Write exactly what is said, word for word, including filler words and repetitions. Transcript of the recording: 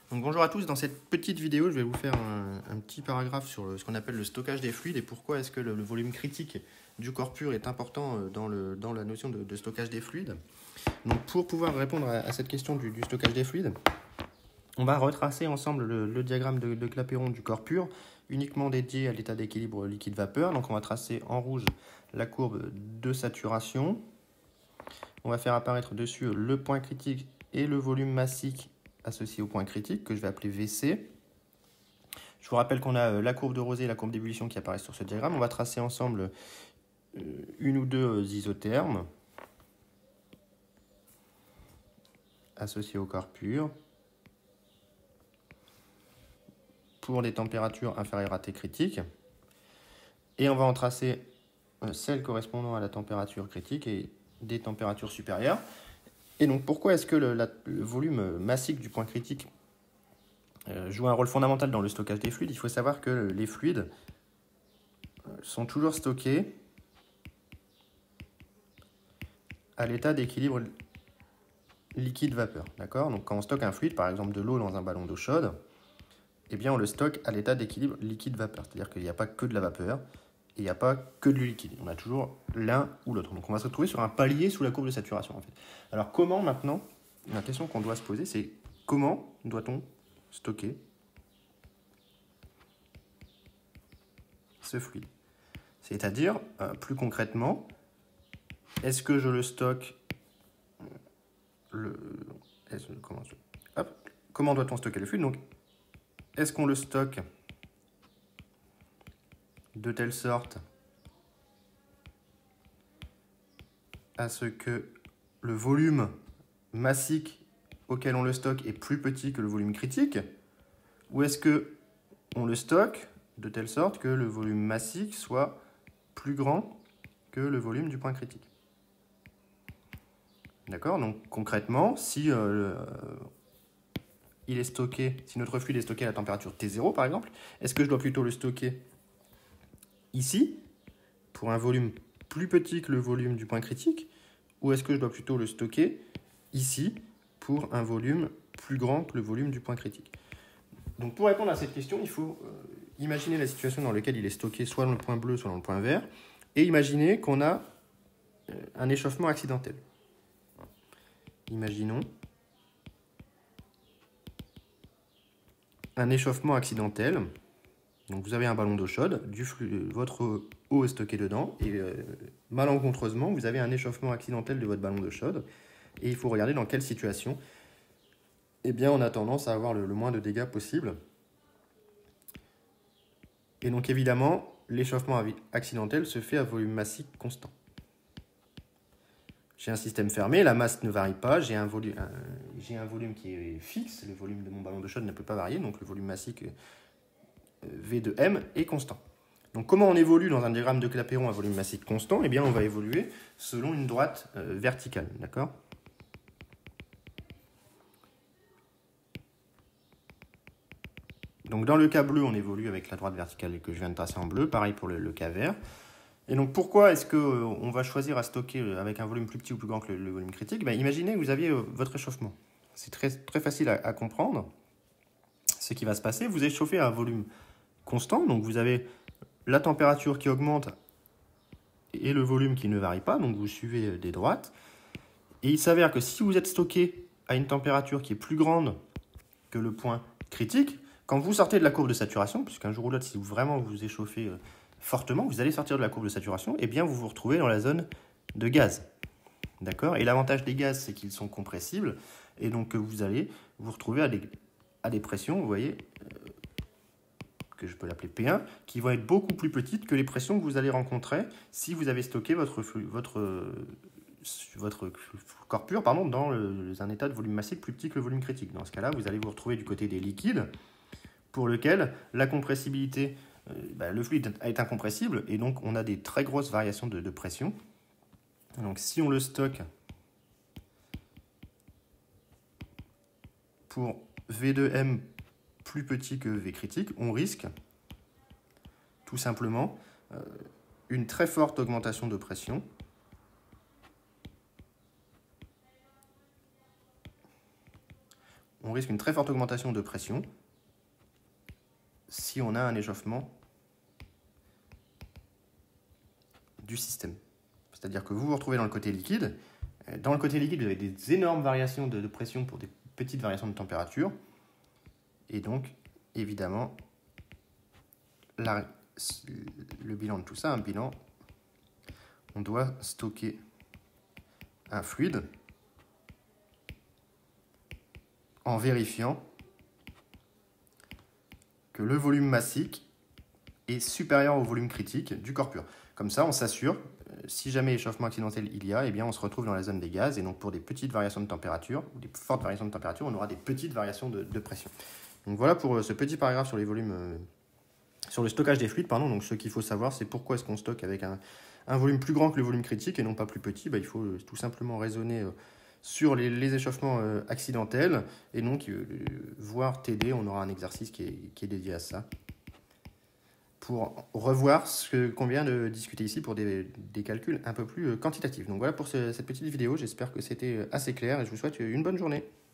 Donc bonjour à tous, dans cette petite vidéo je vais vous faire un, un petit paragraphe sur le, ce qu'on appelle le stockage des fluides et pourquoi est-ce que le, le volume critique du corps pur est important dans, le, dans la notion de, de stockage des fluides. Donc pour pouvoir répondre à, à cette question du, du stockage des fluides, on va retracer ensemble le, le diagramme de, de Clapeyron du corps pur, uniquement dédié à l'état d'équilibre liquide-vapeur. Donc on va tracer en rouge la courbe de saturation. On va faire apparaître dessus le point critique et le volume massique associé au point critique, que je vais appeler V C. Je vous rappelle qu'on a la courbe de Rosé et la courbe d'ébullition qui apparaissent sur ce diagramme. On va tracer ensemble une ou deux isothermes associés au corps pur pour des températures inférieures à T critique. Et on va en tracer celles correspondant à la température critique et des températures supérieures. Et donc pourquoi est-ce que le, la, le volume massique du point critique euh, joue un rôle fondamental dans le stockage des fluides? Il faut savoir que les fluides sont toujours stockés à l'état d'équilibre liquide-vapeur. D'accord? Donc quand on stocke un fluide, par exemple de l'eau dans un ballon d'eau chaude, eh bien on le stocke à l'état d'équilibre liquide-vapeur. C'est-à-dire qu'il n'y a pas que de la vapeur et il n'y a pas que de liquide. On a toujours l'un ou l'autre. Donc on va se retrouver sur un palier sous la courbe de saturation en fait. Alors comment maintenant, la question qu'on doit se poser, c'est comment doit-on stocker ce fluide? C'est-à-dire, euh, plus concrètement, est-ce que je le stocke le, comment, hop, comment doit-on stocker le fluide? Donc, est-ce qu'on le stocke de telle sorte à ce que le volume massique auquel on le stocke est plus petit que le volume critique, ou est-ce qu'on le stocke de telle sorte que le volume massique soit plus grand que le volume du point critique? D'accord? Donc concrètement, si euh, il est stocké, si notre fluide est stocké à la température T zéro par exemple, est-ce que je dois plutôt le stocker ici pour un volume plus petit que le volume du point critique, ou est-ce que je dois plutôt le stocker ici pour un volume plus grand que le volume du point critique? Donc pour répondre à cette question, il faut euh, imaginer la situation dans laquelle il est stocké soit dans le point bleu, soit dans le point vert, et imaginer qu'on a euh, un échauffement accidentel. Imaginons un échauffement accidentel. Donc vous avez un ballon d'eau chaude, du flux, votre eau est stockée dedans, et euh, malencontreusement, vous avez un échauffement accidentel de votre ballon d'eau chaude, et il faut regarder dans quelle situation eh bien, on a tendance à avoir le, le moins de dégâts possible. Et donc évidemment, l'échauffement accidentel se fait à volume massique constant. J'ai un système fermé, la masse ne varie pas, j'ai un, volu un, j'ai un volume qui est fixe, le volume de mon ballon d'eau chaude ne peut pas varier, donc le volume massique V de M est constant. Donc comment on évolue dans un diagramme de Clapeyron à volume massique constant? Eh bien on va évoluer selon une droite euh, verticale, d'accord? Donc dans le cas bleu, on évolue avec la droite verticale que je viens de tracer en bleu, pareil pour le, le cas vert. Et donc pourquoi est-ce qu'on euh, va choisir à stocker avec un volume plus petit ou plus grand que le, le volume critique? Ben, imaginez que vous aviez euh, votre échauffement. C'est très, très facile à, à comprendre. Ce qui va se passer, vous échauffez à un volume constant, donc vous avez la température qui augmente et le volume qui ne varie pas, donc vous suivez des droites. Et il s'avère que si vous êtes stocké à une température qui est plus grande que le point critique, quand vous sortez de la courbe de saturation, puisqu'un jour ou l'autre, si vous vraiment vous échauffez fortement, vous allez sortir de la courbe de saturation, et bien vous vous retrouvez dans la zone de gaz. D'accord? Et l'avantage des gaz, c'est qu'ils sont compressibles, et donc vous allez vous retrouver à des, à des pressions, vous voyez, euh, que je peux l'appeler P un, qui vont être beaucoup plus petites que les pressions que vous allez rencontrer si vous avez stocké votre, votre, votre corps pur pardon, dans le, un état de volume massique plus petit que le volume critique. Dans ce cas-là, vous allez vous retrouver du côté des liquides, pour lequel la compressibilité, euh, bah, le fluide est incompressible, et donc on a des très grosses variations de, de pression. Donc si on le stocke pour V de M plus petit que V critique, on risque tout simplement euh, une très forte augmentation de pression on risque une très forte augmentation de pression si on a un échauffement du système. C'est-à-dire que vous vous retrouvez dans le côté liquide. Dans le côté liquide, vous avez des énormes variations de, de pression pour des petites variations de température. Et donc, évidemment, la, le bilan de tout ça, un bilan, on doit stocker un fluide en vérifiant que le volume massique est supérieur au volume critique du corps pur. Comme ça, on s'assure, si jamais échauffement accidentel il y a, eh bien on se retrouve dans la zone des gaz, et donc pour des petites variations de température, ou des fortes variations de température, on aura des petites variations de, de pression. Donc voilà pour ce petit paragraphe sur les volumes, euh, sur le stockage des fluides, pardon. Donc ce qu'il faut savoir, c'est pourquoi est-ce qu'on stocke avec un, un volume plus grand que le volume critique et non pas plus petit. Bah, il faut tout simplement raisonner euh, sur les, les échauffements euh, accidentels, et donc euh, voir T D, on aura un exercice qui est, qui est dédié à ça, pour revoir ce qu'on vient de discuter ici pour des, des calculs un peu plus quantitatifs. Donc voilà pour ce, cette petite vidéo, j'espère que c'était assez clair et je vous souhaite une bonne journée.